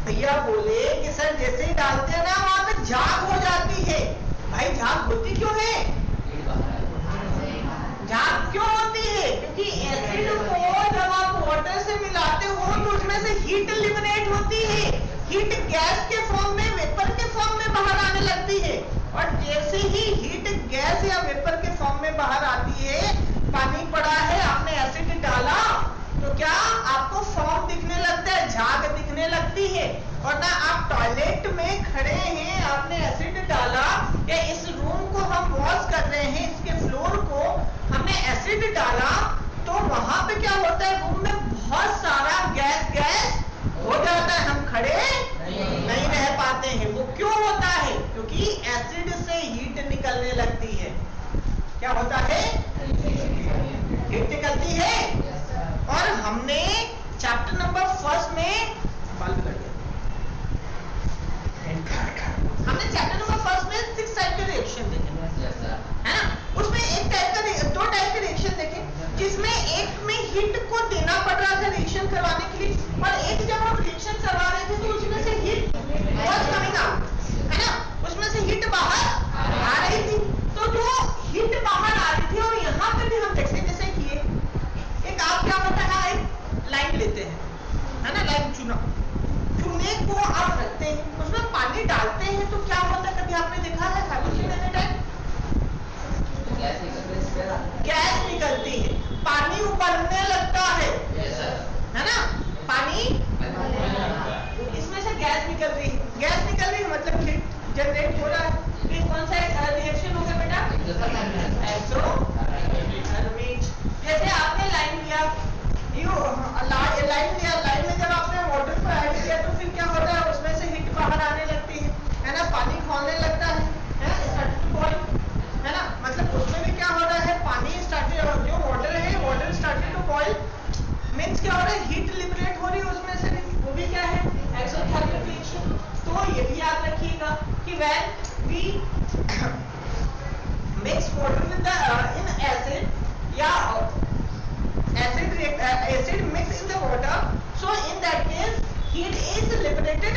भैया बोले कि सर जैसे ही डालते हैं ना वहां पे झाग हो जाती है। भाई झाग होती क्यों है? झाग क्यों होती है? क्योंकि एसिड को जब आप वाटर से मिलाते हो तो उसमें से हीट लिबरेट होती है। हीट गैस के फॉर्म में, वेपर के फॉर्म में बाहर आने लगती है। और जैसे ही हीट गैस या वेपर के फॉर्म में बाहर आती है, पानी पड़ा है, आपने एसिड डाला, तो क्या आपको फॉर्म दिखने लगता है, झाग दिखने लगती है। और ना आप टॉयलेट में खड़े हैं, आपने एसिड डाला, या इस रूम को हम वॉश कर रहे हैं, इसके फ्लोर को हमने एसिड डाला, तो वहां पे क्या होता है, रूम में बहुत सारा गैस हो जाता है, हम खड़े नहीं रह पाते हैं। वो क्यों होता है? क्योंकि एसिड से हीट निकलने लगती है। क्या होता है? हीट निकलती है। और हमने चैप्टर नंबर 1 में हमने चैप्टर नंबर 1 में 6 टाइप के रिएक्शन देखे, है ना? उसमें दो टाइप के रिएक्शन देखे, जिसमें एक में हीट को देना पड़ रहा था रिएक्शन करवाने के लिए, और एक जब हम रिएक्शन करवा रहे थे तो उसमें से हीट वाज कमिंग आउट, है ना? उसमें से हीट बाहर आ रही थी। तो जो हीट बाहर आ रही थी, और यहाँ पे भी हम जैसे किए, एक आप क्या होता है, एक लाइन लेते हैं, है ना? लाइन चूने को आप रखते हैं, उसमें पानी डालते हैं, तो क्या होता है, कभी आपने देखा है खाली चूने टाइम गैस निकलती है, पानी उबलने लगता है ना? पानी इसमें से गैस निकल रही है, मतलब हीट जनरेट हो रहा है। ये कौन सा रिएक्शन होगा बेटा? एक्सोथर्मिक। जैसे आपने लाइन लिया, लाइन में जब आपने वाटर को ऐड किया तो फिर क्या होता है, उसमें से हीट बाहर आने लगती है ना? पानी खौलने लगता है है ना? मतलब उसमें भी क्या हो रहा है, पानी स्टार्टेड, जो वाटर है, water started to boil, means क्या हो रहा है, हीट लिबरेट हो रही है उसमें से, वो भी क्या है, एक्सोथर्मिक रिएक्शन। तो ये भी याद रखिएगा कि when we mix water with in acid, या acid mix in the water, so in that case heat is liberated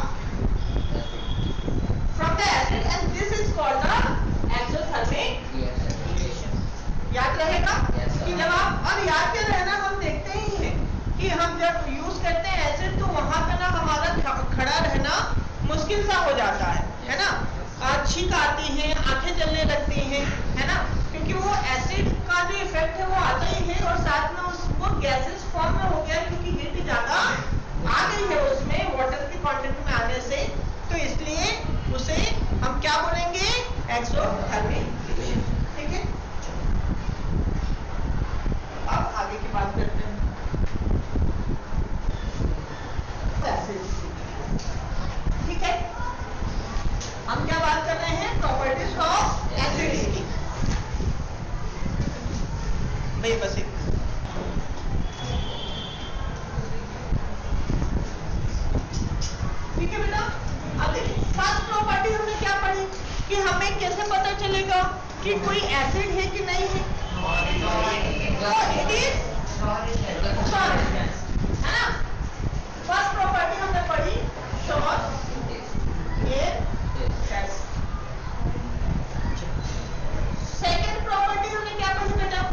from the acid, and this is called the exothermic reaction. याद रहेगा कि जब आप, और याद क्या रहना, हम देखते ही हैं कि हम जब यूज करते हैं एसिड, तो वहां पे ना हमारा खड़ा रहना मुश्किल सा हो जाता है ना? छींक आती है, आंखें जलने लगती हैं, है ना? क्योंकि वो एसिड का जो इफेक्ट है वो आता ही है, और साथ में वो गैसेस फॉर्म में हो गया, क्योंकि हीट ज्यादा आ गई है उसमें वाटर के कंटेंट में आने से, तो इसलिए उसे हम क्या बोलेंगे, एक्सोथर्मिक। ठीक है, अब आगे की बात करते हैं। ठीक है, हम क्या बात कर रहे हैं, प्रॉपर्टीज ऑफ एसिडिटी। भाई बस एक ठीक है बेटा। अब देखिए, फर्स्ट प्रॉपर्टी हमने क्या पढ़ी कि हमें कैसे पता चलेगा कि कोई एसिड है कि नहीं है, इट इज सॉलिड, है ना? फर्स्ट प्रॉपर्टी हमने पढ़ी सॉल्ट सेकेंड प्रॉपर्टी हमने क्या पढ़ी बेटा,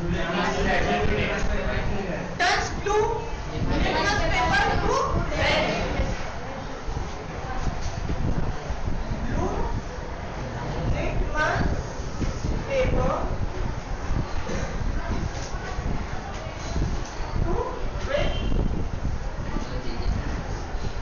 touch blue litmus paper to red, blue litmus paper to red.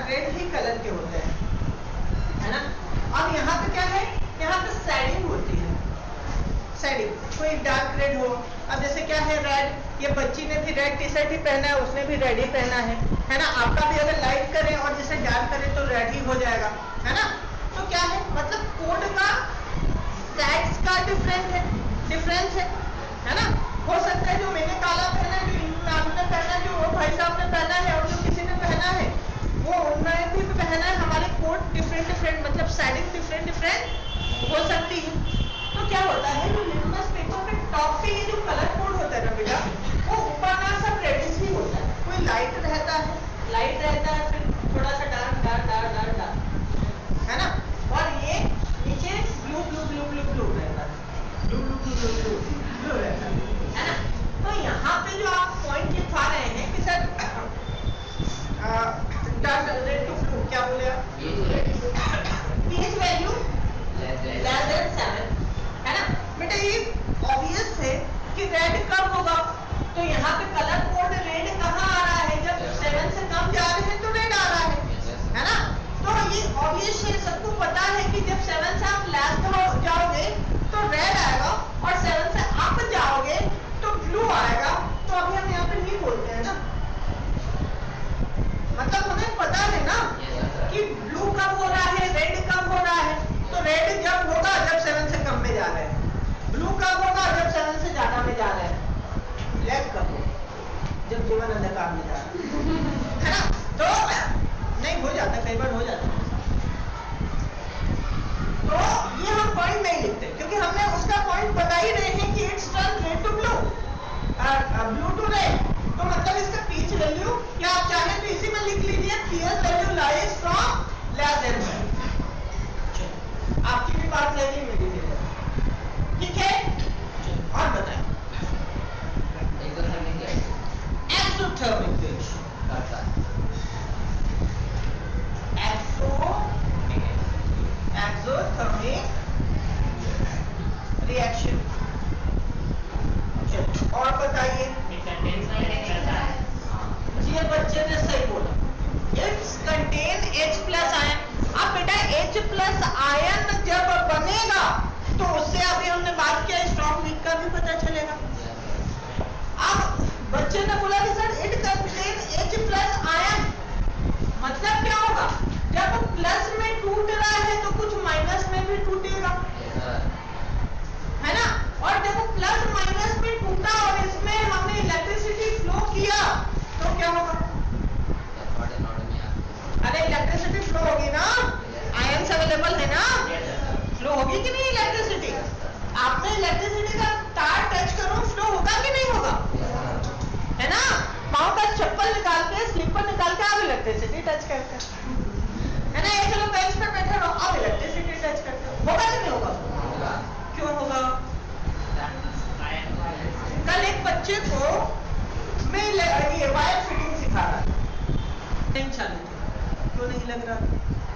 Red ही कलर के होते हैं, है ना। अब यहाँ पे क्या है, यहाँ पे शेडिंग होती है, शेडिंग, कोई डार्क रेड हो। अब जैसे क्या है रेड, ये बच्ची ने भी रेड टी शर्ट ही पहना है, उसने भी रेड ही पहना है ना। आपका भी अगर लाइट करें और जैसे डार्क करें तो रेड ही हो जाएगा, है ना। तो क्या है, मतलब कोड का टैग्स का डिफरेंस है ना। हो सकता है जो मैंने काला पहना है, जो मैम ने पहना है, जो वो भाई साहब ने पहना है और जो किसी ने पहना है वो उन्होंने भी पहना है, हमारे कोड डिफरेंट मतलब शेडिंग डिफरेंट हो सकती है। तो क्या होता है, जो लिटमस पेपर पे टॉप पे ये जो कलर कोड होता है ना बेटा, वो ऊपर ना सब रेडिश ही होता है, कोई लाइट रहता है, फिर थोड़ा सा डार्क, है ना। और ये नीचे ब्लू रहता है, ब्लू रहता है ना। तो यहाँ पे जो आप पॉइंट लिखवा रहे हैं कि सर रेड टू ब्लू, क्या बोले आप, पीएच वैल्यू लेस देन 7, है ना बेटा। ये ऑब्वियस है कि रेड कब होगा, तो यहाँ पे कलर कोड रेड कहाँ आ रहा है, जब 7 से कम जा रहे हैं तो रेड आ रहा है ना। तो ये ऑब्वियस है, सबको पता है कि जब 7 से आप लेस जाओगे तो रेड आएगा और 7 से अप जाओगे तो ब्लू आएगा। तो अभी हम यहाँ पे नहीं बोलते हैं ना, मतलब हमें पता है ना कि ब्लू कब हो रहा है, रेड कब हो रहा है। तो रेड जब होगा जब 7 से कम में जा रहे हैं, ब्लू कब होगा जब 7 से ज्यादा में जा रहे हैं, ब्लैक कब होगा जब जीवन अंधकार में जा रहा है ना। तो नहीं हो जाता, कई बार हो जाता है। तो ये हम पॉइंट नहीं लिखते क्योंकि हमने उसका पॉइंट बता ही रहे हैं कि it's turn red to blue, blue to red. तो मतलब इसका पीच वैल्यू, या आप चाहे तो इसी में लिख लीजिए pH value lies from less than 7। आपकी भी बात लगी, मेरी भी लगी, ठीक है। और बताएं एक्सोथर्मिक रिएक्शन। और बताइए, ये बच्चे ने सही बोला, इट्स कंटेन H+ आयन। अब बेटा H+ आयन जब बनेगा तो उससे अभी हमने बात किया स्ट्रॉन्ग वीक का भी पता चलेगा। अब बच्चे ने बोला कि sir it contain H+ ion, मतलब क्या होगा, जब प्लस में टूट रहा है तो कुछ माइनस में भी टूटेगा, है ना। और जब प्लस माइनस में टूटा और इसमें हमने इलेक्ट्रिसिटी फ्लो किया तो क्या होगा, अरे इलेक्ट्रिसिटी फ्लो होगी ना, आयंस अवेलेबल है ना, फ्लो होगी कि नहीं इलेक्ट्रिसिटी। आपने इलेक्ट्रिसिटी का तार टच करो, फ्लो होगा कि नहीं होगा, है ना। पाँव का चप्पल निकाल के, स्लीपर निकाल के आप इलेक्ट्रिसिटी टच करते है ना। ये चलो बेंच पर बैठे रहो, आप इलेक्ट्रिसिटी टच करते हो, होगा कि नहीं होगा, क्यों होगा। कल एक बच्चे को मैं ये वायर फिटिंग सिखा रहा था, नहीं चालू था, क्यों नहीं लग रहा,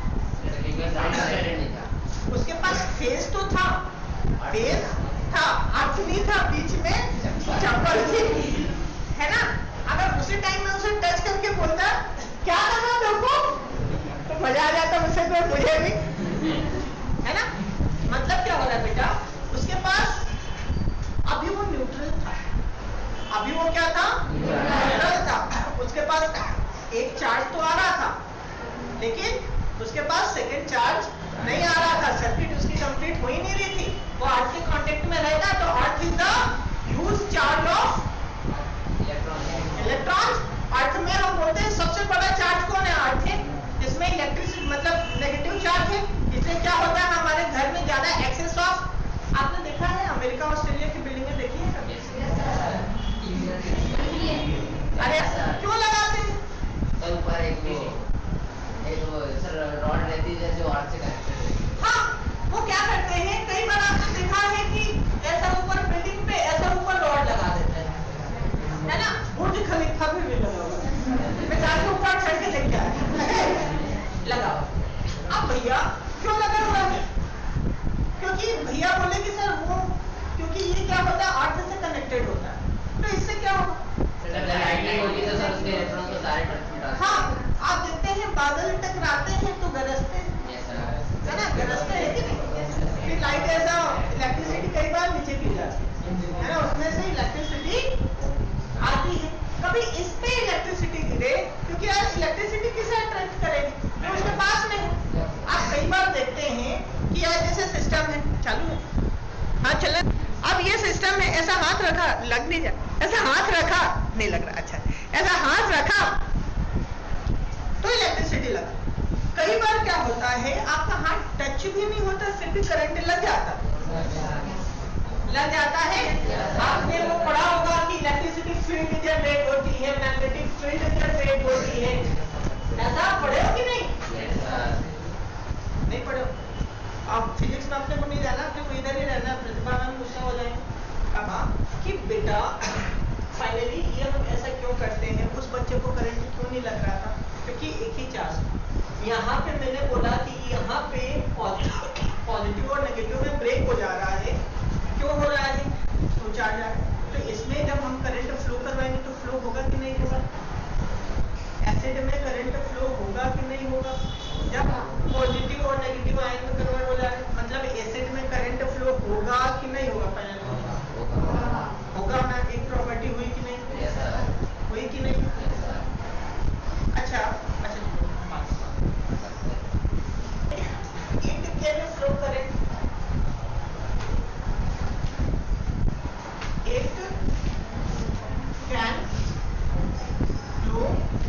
उसके पास फेस तो था, फेस था, अर्थ नहीं था, बीच में चप्पल थी, है ना। अगर उसी टाइम में उसे टच करके बोलता क्या करना देखो तो मजा आ जाता मुझसे, तो मुझे भी, है ना। मतलब क्या हो रहा है बेटा, उसके पास अभी वो न्यूट्रल था, अभी वो क्या था, न्यूट्रल था। उसके पास एक चार्ज तो आ रहा था लेकिन उसके पास सेकंड चार्ज नहीं आ रहा था, सर्किट उसकी कंप्लीट हो ही नहीं रही थी। वो अर्थ के कांटेक्ट में रहता तो earth is the huge charge of electrons. Earth में हम बोलते हैं सबसे बड़ा चार्ज कौन है, अर्थ है, जिसमें इलेक्ट्रिसिटी मतलब नेगेटिव चार्ज है। इसलिए क्या होता है, हमारे घर में ज्यादा एक्सेस ऑफ, आपने देखा है अमेरिका ऑस्ट्रेलिया की बिल्डिंगें देखी है कभी, अरे क्यों लगाते हैं, तो ऊपर एक वो सर रॉड रहती है जो अर्थ से कनेक्टेड है। हाँ, वो क्या करते हैं, कई बार आपने देखा है कि ऐसा ऊपर बिल्डिंग पे ऐसा ऊपर रॉड लगा देते हैं, है ना। बुर्ज खलीफा भी लगा हुआ है, मैं जाके ऊपर चढ़ के देख के लगा। अब भैया क्यों लगा हुआ है, क्योंकि भैया बोले कि सर वो, क्योंकि ये क्या होता है अर्थ से कनेक्टेड होता है, तो इससे क्या होगा, लाइटिंग होगी तो सर उसके इलेक्ट्रॉन को सारे टच में डालते हैं। हाँ, आप देखते हैं बादल अभी इस पे इलेक्ट्रिसिटी गिरे, क्योंकि यार इलेक्ट्रिसिटी किसे अट्रैक्ट करेगी, जो उसके पास में है। आप कई बार देखते हैं कि यार जैसे सिस्टम है, चालू है, हाँ चल, अब ये सिस्टम है, ऐसा हाथ रखा, लग नहीं जाए, ऐसा हाथ रखा, नहीं लग रहा, अच्छा, ऐसा हाथ रखा तो इलेक्ट्रिसिटी लगा। कई बार क्या होता है, आपका हाथ टच भी नहीं होता, फिर भी करंट लग जाता है। आपने वो पढ़ा होगा कि इलेक्ट्रिसिटी फील्ड जनरेट होती है, मैग्नेटिक फील्ड जनरेट होती है, ऐसा पढ़े हो कि नहीं? नहीं पढ़े हो? अब फिजिक्स में अपने को नहीं जाना, अपने को इधर ही रहना, प्रतिभा में गुस्सा हो जाएंगे। कहा कि बेटा फाइनली ये हम ऐसा क्यों करते हैं, उस बच्चे को करंट क्यों नहीं लग रहा था, क्योंकि एक ही चार्ज। यहाँ पे मैंने बोला कि यहाँ पे पॉजिटिव और नेगेटिव में ब्रेक हो जा रहा है, क्यों हो रहा है, तो चार्ज आ रहा है। तो इसमें जब हम करंट फ्लो करवाएंगे तो फ्लो होगा कि नहीं होगा, एसिड में करंट फ्लो होगा कि नहीं होगा, जब पॉजिटिव और नेगेटिव आयन में कन्वर्ट हो जा रहा है, मतलब एसिड में करंट फ्लो होगा कि नहीं होगा, होगा ना, एक प्रॉपर्टी हुई कि नहीं, हुई कि नहीं? अच्छा it can flow current, it can flow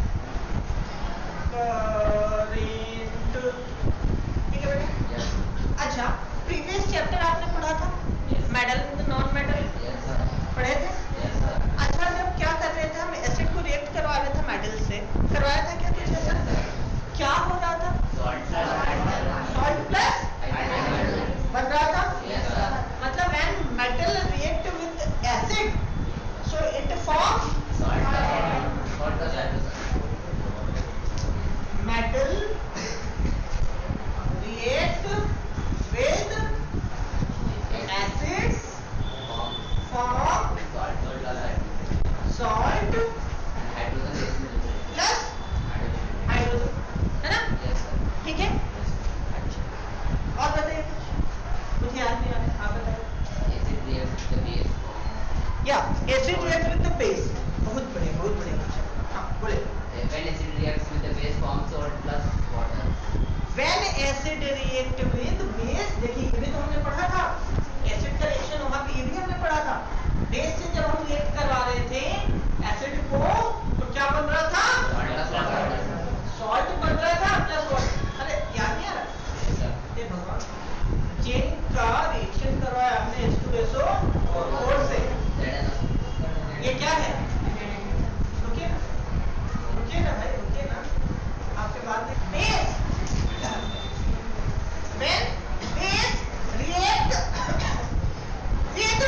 current, ठीक है बेटा? अच्छा, प्रीवियस चैप्टर आपने पढ़ा था मेटल विद नॉन मेटल, पढ़े थे? अच्छा, जब क्या कर रहे थे हम, एसिड को रिएक्ट करवा रहे थे मेटल से, करवाया था क्या कुछ ऐसा? क्या हो रहा था? सॉल्ट प्लस बन रहा था, मतलब when metal react with acid so it form metal react with acids form salt plus hydrogen, है ना? ठीक है, और बताइए कुछ याद नहीं आ रहा, आप बताइए। या acid react with the base, बहुत बढ़िया, हाँ बोले। When acid reacts with the base forms salt plus water. When acid react with base, देखिए ये भी तो हमने पढ़ा था, एसिड का रिएक्शन वहां पे, ये भी हमने पढ़ा था। बेस से जब हम रिएक्ट करवा रहे थे एसिड को, तो क्या बन रहा था? सॉल्ट बन रहा था प्लस वाटर। अरे याद नहीं आ रहा? ये भगवान, चेन का रिएक्शन करवाया हमने H2SO4 से, ये क्या है? रुकिए ना भाई, रुकिए ना, आपके बात में base, when base react with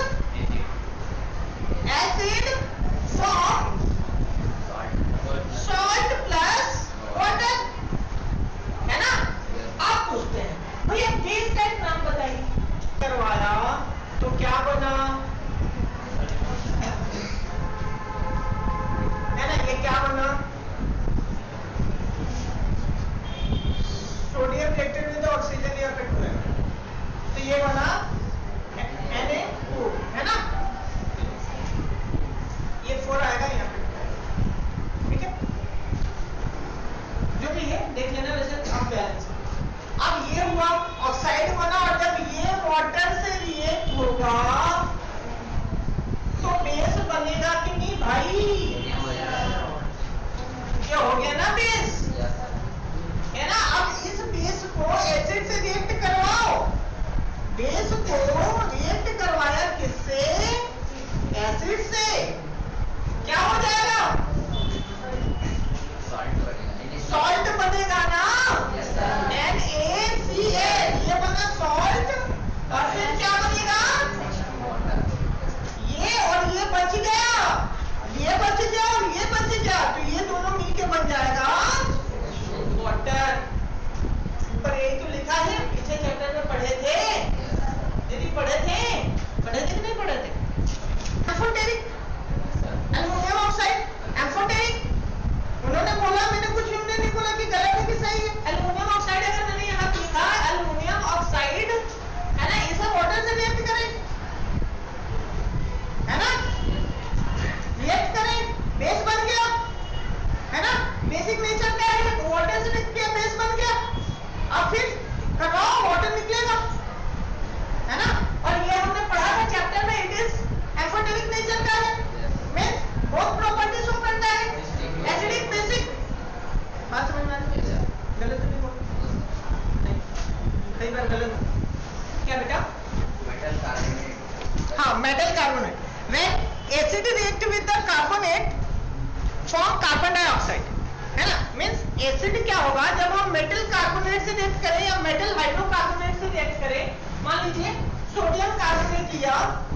acid form salt plus water, है ना? आप पूछते हैं भैया बेस का एक नाम बताइए, करवाया तो क्या बना, है ना? ये क्या बना? सोडियम रिएक्टेड विद ऑक्सीजन या पेट्रोलियम, तो ये बना Na2, है ना? ये 4 आएगा यहाँ पे, ठीक है? जो भी है देख लेना, वैसे अब बैलेंस। अब ये हुआ ऑक्साइड बना, और जब ये वाटर से रिएक्ट होगा तो बेस बनेगा कि नहीं भाई? क्या हो गया ना बेस, है ना? अब इस बेस को एसिड से रिएक्ट करवाओ, बेस को रिएक्ट करवाया किससे? एसिड से, क्या हो जाएगा? सॉल्ट बनेगा ना, NaCl, ये बना सॉल्ट, और फिर क्या बनेगा? ये और ये बच गया, ये बच गया और ये बच गया, तो ये दोनों मिलके बन जाएगा वाटर। ऊपर यही तो लिखा है, पीछे चैप्टर में पढ़े थे दीदी, पढ़े थे कि नहीं पढ़े थे? Amphoteric aluminium oxide, amphoteric. उन्होंने बोला, मैंने कुछ नहीं बोला कि गलत है कि सही है, कई बार गलत, क्या बेटा? Metal carbonate. हाँ, metal carbonate. When acid react with the carbonate form carbon dioxide, है ना? मीन्स एसिड क्या होगा जब हम मेटल कार्बोनेट से रिएक्ट करें या मेटल हाइड्रोकार्बोनेट से रिएक्ट करें। मान लीजिए सोडियम कार्बोनेट लिया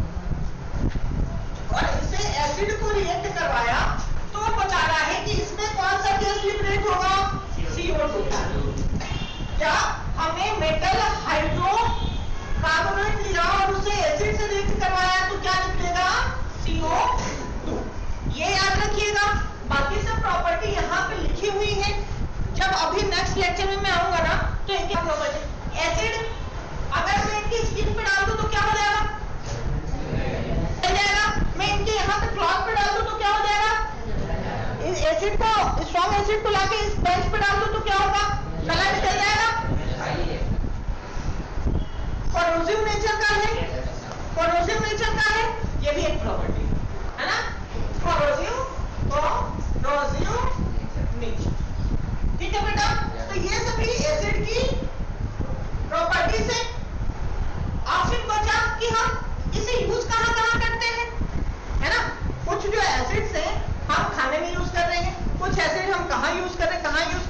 और इसे एसिड को रिएक्ट करवाया, तो वो बता रहा है कि इसमें कौन सा गैस लिबरेट होगा? CO2। क्या हमने मेटल हाइड्रोकार्बोनेट लिया और उसे एसिड से रिएक्ट करवाया तो क्या निकलेगा? CO2। ये याद रखिएगा। बाकी सब प्रॉपर्टी यहाँ पे लिखी हुई है। जब अभी नेक्स्ट लेक्चर में मैं आऊंगा ना, तो एक प्रॉपर्टी एसिड अगर मैं इनकी स्किन पे डाल दूं तो क्या हो जाएगा? चल जाएगा। मैं इनके यहाँ पे क्लॉथ पे डाल दूं तो क्या हो जाएगा? इस एसिड को, स्ट्रॉन्ग एसिड को लाके इस बेंच पे डाल दूं तो क्या होगा? कलर निकल जाएगा। कोरोसिव नेचर का है, कोरोसिव नेचर का है, ये भी एक प्रॉपर्टी है ना, कोरोसिव नेचर। ठीक है बेटा? तो ये सभी एसिड की प्रॉपर्टीज है। ऑप्शन बचा कि हम इसे यूज कहाँ कहाँ करते हैं, है ना? कुछ जो एसिड्स हैं हम खाने में यूज कर रहे हैं, कुछ एसिड हम कहाँ यूज कर रहे हैं, कहाँ यूज